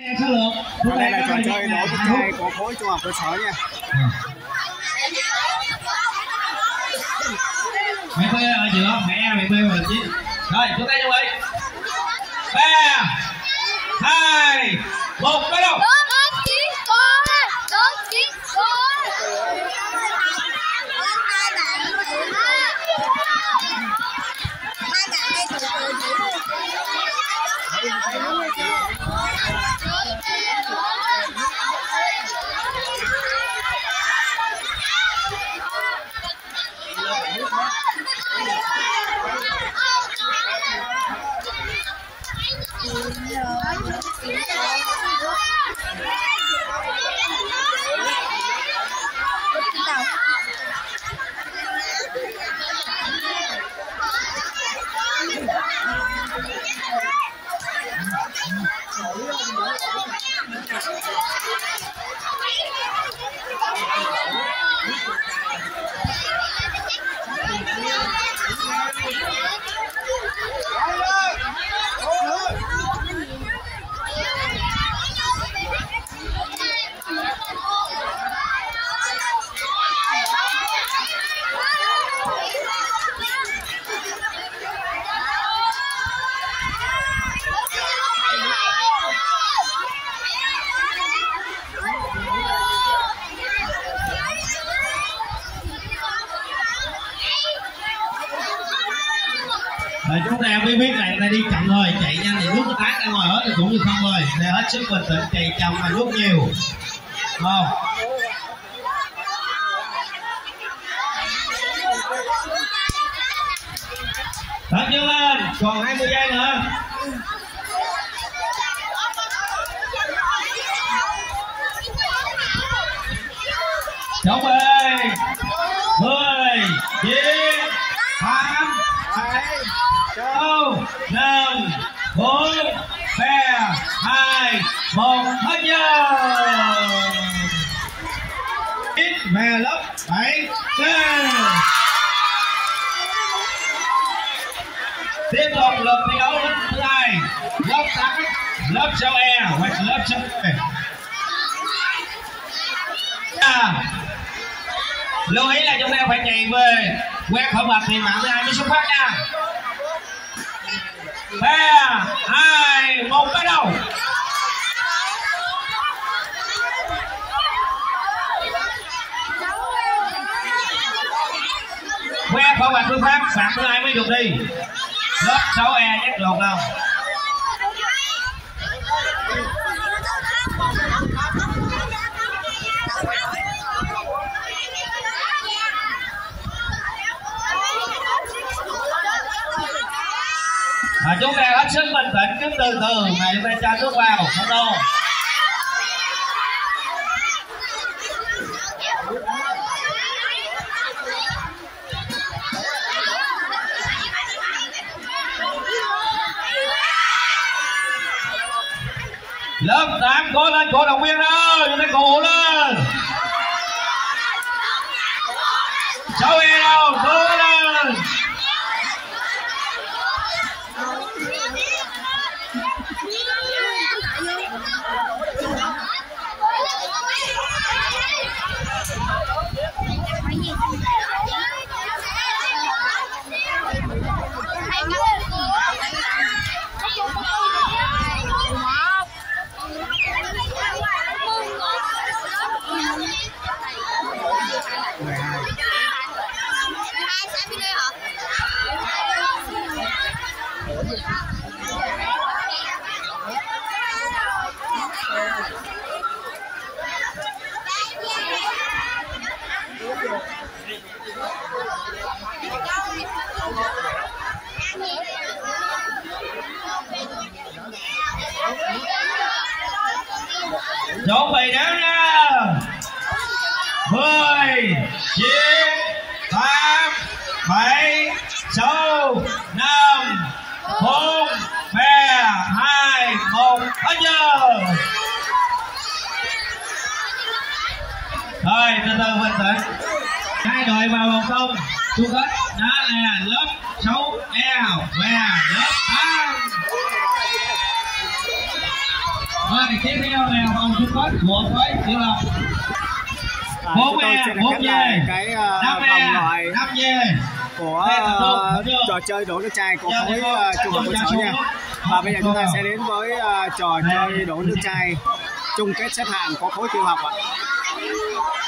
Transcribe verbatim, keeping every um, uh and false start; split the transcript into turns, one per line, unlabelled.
Số lượng.
Còn đây là trò chơi đổ cái chai của khối trung học cơ sở nha.
Mẹ B ở giữa, mẹ A, mẹ B và chín. Rồi, chúng ta chuẩn bị. Ba, hai, một, bắt đầu. Rồi chúng ta mới biết là ta đi chậm thôi, chạy nhanh thì nước nó tát ra ngoài hết thì cũng như không thôi. Để hết sức bình tĩnh, chạy chậm mà nước nhiều. Không? Hết chưa lên, còn hai mươi giây nữa. Chuẩn bị. mười, chín, tám, bảy, sáu, năm, bốn, ba, hai, một, hết giờ. Ít về lớp bảy C. Tiếp tục lượt thi đấu lớp thứ hai, lớp tám, lớp sáu E hoặc lớp sáu E. À, lưu ý là chúng ta phải chạy về quét khẩu bạch thì mạng thứ hai mới xuất phát nha. Ba, hai, một, bắt đầu. Quét khẩu bạch xuất phát, phạm thứ hai mới được đi. Lớp sáu E nhắc được đâu. À, chúng ta hết sức bình tĩnh, cứ từ từ mà chúng ta cho nước vào, không đâu. Lớp tám cố lên, cổ động viên ơi, chúng ta cổ vũ lên. sáu E đâu, cố lên. Chuẩn bị đếm nha. Mười, chín, tám, bảy, sáu, năm, bốn, ba, hai, một, hết giờ. Thôi từ từ bình tĩnh. Hai đội vào vòng không chung kết đó là lớp sáu E và lớp tám. Mời ba thì tiếp với nhau nào vòng chung kết một với tiểu lập.
À,
bốn
chúng tôi
e
sẽ được
bốn
khép
về
lại cái uh,
năm
vòng
e
loại
năm về
của uh, trò chơi đổ nước chai của khối uh, trung học cơ sở nha. Và bây giờ chúng ta sẽ đến với uh, trò chơi đổ nước chai chung kết xếp hạng của khối tiểu học ạ.